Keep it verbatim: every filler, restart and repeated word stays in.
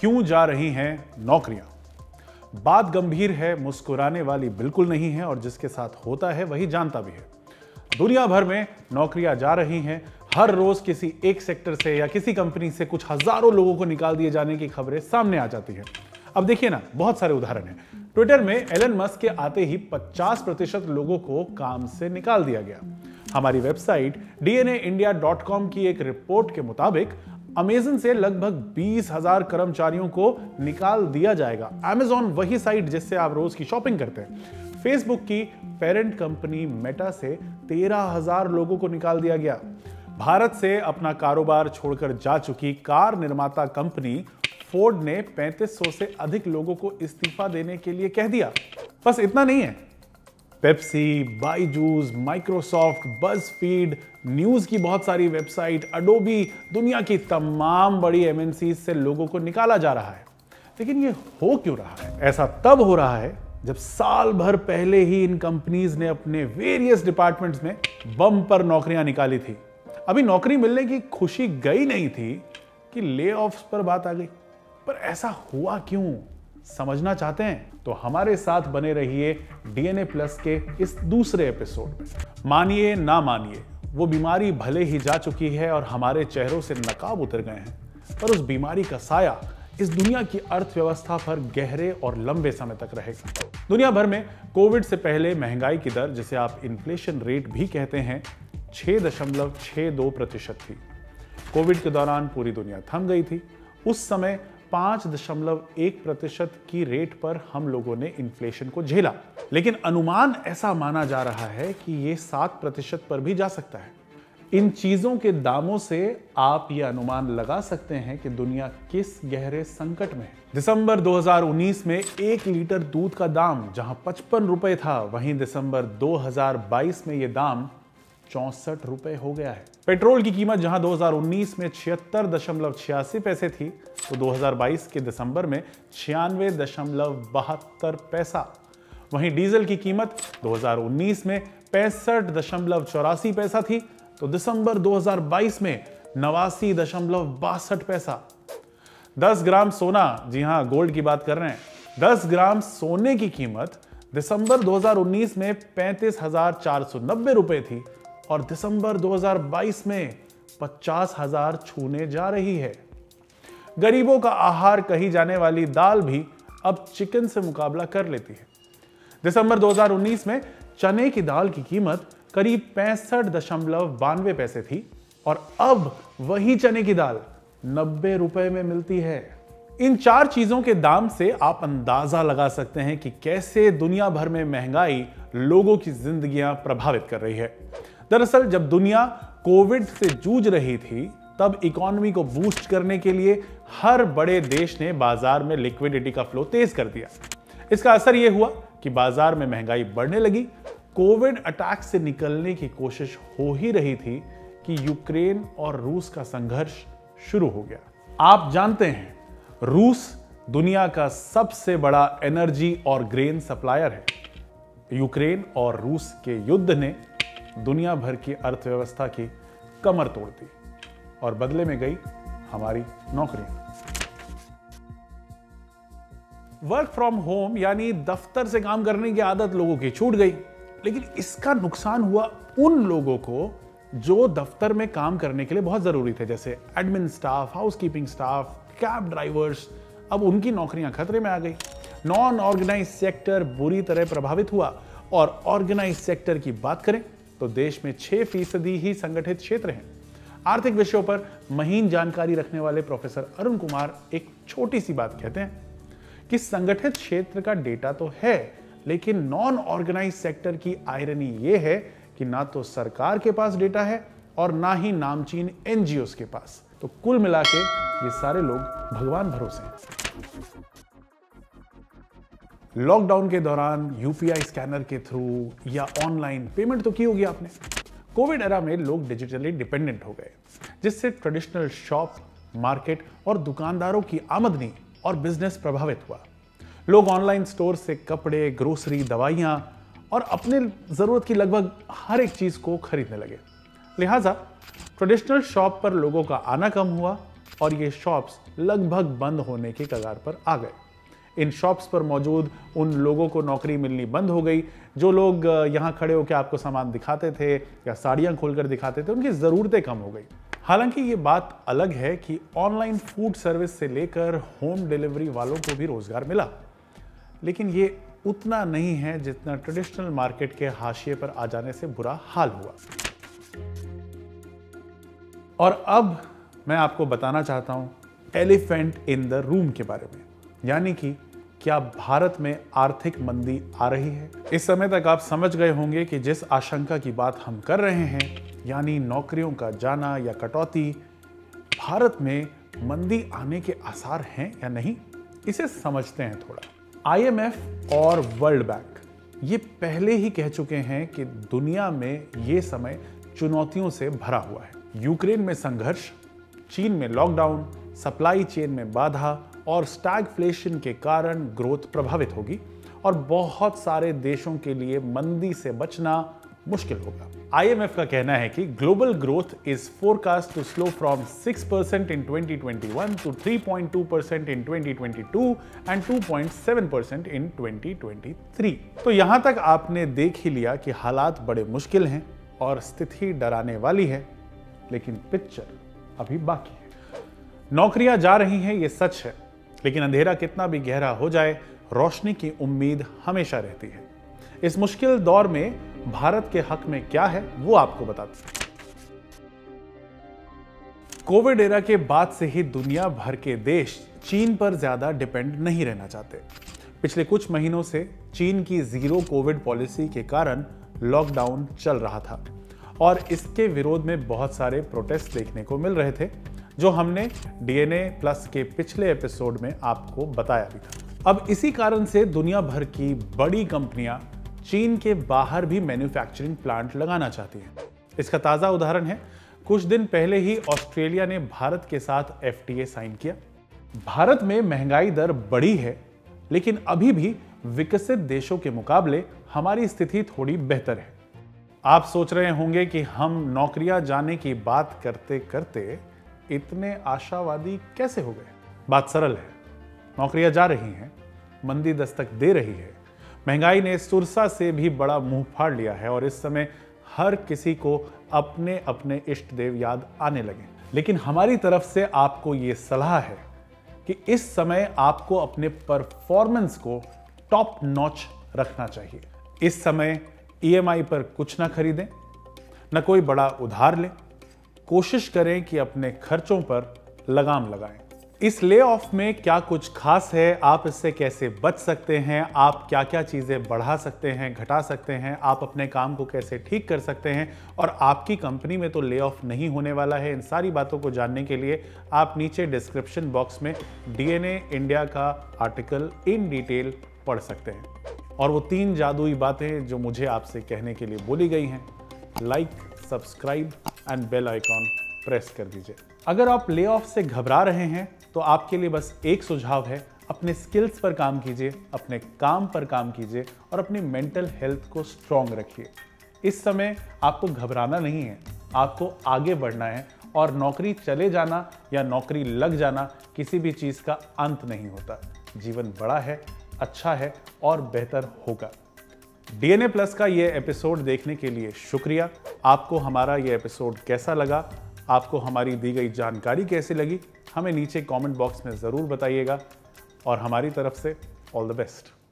क्यों जा रही हैं नौकरियां? बात गंभीर है, मुस्कुराने वाली बिल्कुल नहीं है और जिसके साथ होता है वही जानता भी है। दुनिया भर में नौकरियां जा रही हैं। हर रोज किसी एक सेक्टर से या किसी कंपनी से कुछ हजारों लोगों को निकाल दिए जाने की खबरें सामने आ जाती हैं। अब देखिए ना, बहुत सारे उदाहरण हैं। ट्विटर में एलन मस्क के आते ही पचास प्रतिशत लोगों को काम से निकाल दिया गया। हमारी website D N A India dot com की एक रिपोर्ट के मुताबिक अमेजन से लगभग बीस हजार कर्मचारियों को निकाल दिया जाएगा। अमेजन वही साइट जिससे आप रोज की शॉपिंग करते हैं। फेसबुक की पेरेंट कंपनी मेटा से तेरह हजार लोगों को निकाल दिया गया। भारत से अपना कारोबार छोड़कर जा चुकी कार निर्माता कंपनी फोर्ड ने पैंतीस सौ से अधिक लोगों को इस्तीफा देने के लिए कह दिया। बस इतना नहीं है, Pepsi, Byju's, Microsoft, BuzzFeed, News की बहुत सारी वेबसाइट, अडोबी, दुनिया की तमाम बड़ी एम एन सी से लोगों को निकाला जा रहा है। लेकिन ये हो क्यों रहा है? ऐसा तब हो रहा है जब साल भर पहले ही इन कंपनीज ने अपने वेरियस डिपार्टमेंट्स में बम पर नौकरियां निकाली थी। अभी नौकरी मिलने की खुशी गई नहीं थी कि ले ऑफ्स पर बात आ गई। पर ऐसा हुआ क्यों? समझना चाहते हैं तो हमारे साथ बने रहिए डी एन ए प्लस के इस दूसरे एपिसोड में। मानिए ना मानिए, वो बीमारी भले ही जा चुकी है और हमारे चेहरों से नकाब उतर गए हैं, पर उस बीमारी का साया इस दुनिया की अर्थव्यवस्था पर गहरे और लंबे समय तक रहेगा। दुनिया भर में कोविड से पहले महंगाई की दर, जिसे आप इन्फ्लेशन रेट भी कहते हैं, छह दशमलव छह दो प्रतिशत थी। कोविड के दौरान पूरी दुनिया थम गई थी। उस समय पांच दशमलव एक प्रतिशत की रेट पर हम लोगों ने इन्फ्लेशन को झेला। लेकिन अनुमान ऐसा माना जा रहा है कि यह सात प्रतिशत पर भी जा सकता है। इन चीजों के दामों से आप यह अनुमान लगा सकते हैं कि दुनिया किस गहरे संकट में है। दिसंबर दो हज़ार उन्नीस में एक लीटर दूध का दाम जहां पचपन रुपए था, वहीं दिसंबर दो हज़ार बाईस में यह दाम चौसठ रुपए हो गया है। पेट्रोल की कीमत जहां दो हज़ार उन्नीस में छिहत्तर दशमलव छियासी पैसे थी, तो दो हज़ार बाईस के दिसंबर में छियानवे दशमलव बहत्तर पैसा। वहीं डीजल की कीमत दो हज़ार उन्नीस में पैंसठ दशमलव चौरासी पैसा थी, तो दिसंबर दो हज़ार बाईस में नवासी दशमलव बासठ पैसा। दस ग्राम सोना, जी हां, गोल्ड की बात कर रहे हैं, दस ग्राम सोने की कीमत दिसंबर दो हज़ार उन्नीस में पैंतीस हजार चार सौ नब्बे रुपए थी और दिसंबर दो हज़ार बाईस में पचास हजार छूने जा रही है। गरीबों का आहार कही जाने वाली दाल भी अब चिकन से मुकाबला कर लेती है। दिसंबर दो हज़ार उन्नीस में चने की दाल की कीमत करीब पैंसठ दशमलव बानवे पैसे थी और अब वही चने की दाल नब्बे रुपए में मिलती है। इन चार चीजों के दाम से आप अंदाजा लगा सकते हैं कि कैसे दुनिया भर में महंगाई लोगों की जिंदगियां प्रभावित कर रही है। दरअसल जब दुनिया कोविड से जूझ रही थी, तब इकोनॉमी को बूस्ट करने के लिए हर बड़े देश ने बाजार में लिक्विडिटी का फ्लो तेज कर दिया। इसका असर यह हुआ कि बाजार में महंगाई बढ़ने लगी। कोविड अटैक से निकलने की कोशिश हो ही रही थी कि यूक्रेन और रूस का संघर्ष शुरू हो गया। आप जानते हैं, रूस दुनिया का सबसे बड़ा एनर्जी और ग्रेन सप्लायर है। यूक्रेन और रूस के युद्ध ने दुनिया भर की अर्थव्यवस्था की कमर तोड़ दी और बदले में गई हमारी नौकरियां। वर्क फ्रॉम होम यानी दफ्तर से काम करने की आदत लोगों की छूट गई, लेकिन इसका नुकसान हुआ उन लोगों को जो दफ्तर में काम करने के लिए बहुत जरूरी थे, जैसे admin staff, housekeeping staff, cab drivers. अब उनकी नौकरियां खतरे में आ गई। नॉन ऑर्गेनाइज सेक्टर बुरी तरह प्रभावित हुआ और ऑर्गेनाइज सेक्टर की बात करें तो देश में छह फीसदी ही संगठित क्षेत्र हैं। आर्थिक विषयों पर महीन जानकारी रखने वाले प्रोफेसर अरुण कुमार एक छोटी सी बात कहते हैं कि संगठित क्षेत्र का डेटा तो है, लेकिन नॉन ऑर्गेनाइज सेक्टर की आयरनी यह है कि ना तो सरकार के पास डेटा है और ना ही नामचीन एनजीओ के पास। तो कुल मिला के ये सारे लोग भगवान भरोसे हैं। लॉकडाउन के दौरान यूपीआई स्कैनर के थ्रू या ऑनलाइन पेमेंट तो की होगी आपने। कोविड एरा में लोग डिजिटली डिपेंडेंट हो गए, जिससे ट्रेडिशनल शॉप, मार्केट और दुकानदारों की आमदनी और बिजनेस प्रभावित हुआ। लोग ऑनलाइन स्टोर से कपड़े, ग्रोसरी, दवाइयां और अपने जरूरत की लगभग हर एक चीज को खरीदने लगे। लिहाजा ट्रेडिशनल शॉप पर लोगों का आना कम हुआ और ये शॉप्स लगभग बंद होने के कगार पर आ गए। इन शॉप्स पर मौजूद उन लोगों को नौकरी मिलनी बंद हो गई जो लोग यहाँ खड़े होकर आपको सामान दिखाते थे या साड़ियाँ खोलकर दिखाते थे, उनकी ज़रूरतें कम हो गई। हालांकि ये बात अलग है कि ऑनलाइन फूड सर्विस से लेकर होम डिलीवरी वालों को भी रोजगार मिला, लेकिन ये उतना नहीं है जितना ट्रेडिशनल मार्केट के हाशिए पर आ जाने से बुरा हाल हुआ। और अब मैं आपको बताना चाहता हूं एलिफेंट इन द रूम के बारे में, यानी कि क्या भारत में आर्थिक मंदी आ रही है। इस समय तक आप समझ गए होंगे कि जिस आशंका की बात हम कर रहे हैं, यानी नौकरियों का जाना या कटौती, भारत में मंदी आने के आसार हैं या नहीं, इसे समझते हैं थोड़ा। आई एम एफ और वर्ल्ड बैंक ये पहले ही कह चुके हैं कि दुनिया में ये समय चुनौतियों से भरा हुआ है। यूक्रेन में संघर्ष, चीन में लॉकडाउन, सप्लाई चेन में बाधा और स्टैगफ्लेशन के कारण ग्रोथ प्रभावित होगी और बहुत सारे देशों के लिए मंदी से बचना मुश्किल होगा। आई एम एफ का कहना है कि global growth is forecast to slow from six percent in twenty twenty one to three point two percent in twenty twenty two and two point seven percent in twenty twenty three. तो यहां तक आपने देख ही लिया कि हालात बड़े मुश्किल हैं और स्थिति डराने वाली है, लेकिन पिक्चर अभी बाकी है। नौकरियां जा रही हैं, ये सच है, लेकिन अंधेरा कितना भी गहरा हो जाए, रोशनी की उम्मीद हमेशा रहती है। इस मुश्किल दौर में भारत के हक में क्या है वो आपको बताते हैं। कोविड एरा के बाद से ही दुनिया भर के देश चीन पर ज्यादा डिपेंड नहीं रहना चाहते। पिछले कुछ महीनों से चीन की जीरो कोविड पॉलिसी के कारण लॉकडाउन चल रहा था और इसके विरोध में बहुत सारे प्रोटेस्ट देखने को मिल रहे थे, जो हमने डी एन ए प्लस के पिछले एपिसोड में आपको बताया भी था। अब इसी कारण से दुनिया भर की बड़ी कंपनियां चीन के बाहर भी मैन्युफैक्चरिंग प्लांट लगाना चाहती हैं। इसका ताजा उदाहरण है, कुछ दिन पहले ही ऑस्ट्रेलिया ने भारत के साथ एफ टी ए साइन किया। भारत में महंगाई दर बढ़ी है, लेकिन अभी भी विकसित देशों के मुकाबले हमारी स्थिति थोड़ी बेहतर है। आप सोच रहे होंगे कि हम नौकरियां जाने की बात करते करते इतने आशावादी कैसे हो गए। बात सरल है, नौकरियां जा रही हैं, मंदी दस्तक दे रही है, महंगाई ने सुरसा से भी बड़ा मुंह फाड़ लिया है और इस समय हर किसी को अपने अपने इष्ट देव याद आने लगे। लेकिन हमारी तरफ से आपको ये सलाह है कि इस समय आपको अपने परफॉर्मेंस को टॉप नॉच रखना चाहिए। इस समय ई एम आई पर कुछ ना खरीदें, न कोई बड़ा उधार लें। कोशिश करें कि अपने खर्चों पर लगाम लगाएं। इस ले ऑफ में क्या कुछ खास है, आप इससे कैसे बच सकते हैं, आप क्या क्या चीजें बढ़ा सकते हैं, घटा सकते हैं, आप अपने काम को कैसे ठीक कर सकते हैं और आपकी कंपनी में तो ले ऑफ नहीं होने वाला है। इन सारी बातों को जानने के लिए आप नीचे डिस्क्रिप्शन बॉक्स में डी एन ए इंडिया का आर्टिकल इन डिटेल पढ़ सकते हैं और वो तीन जादुई बातें जो मुझे आपसे कहने के लिए बोली गई हैं, like, subscribe and bell icon press कर दीजिए। अगर आप ले ऑफ से घबरा रहे हैं तो आपके लिए बस एक सुझाव है, अपने स्किल्स पर काम कीजिए, अपने काम पर काम कीजिए और अपनी मेंटल हेल्थ को स्ट्रांग रखिए। इस समय आपको घबराना नहीं है, आपको आगे बढ़ना है और नौकरी चले जाना या नौकरी लग जाना किसी भी चीज का अंत नहीं होता। जीवन बड़ा है, अच्छा है और बेहतर होगा। डी एन ए प्लस का ये एपिसोड देखने के लिए शुक्रिया। आपको हमारा ये एपिसोड कैसा लगा, आपको हमारी दी गई जानकारी कैसी लगी, हमें नीचे कमेंट बॉक्स में ज़रूर बताइएगा और हमारी तरफ से ऑल द बेस्ट।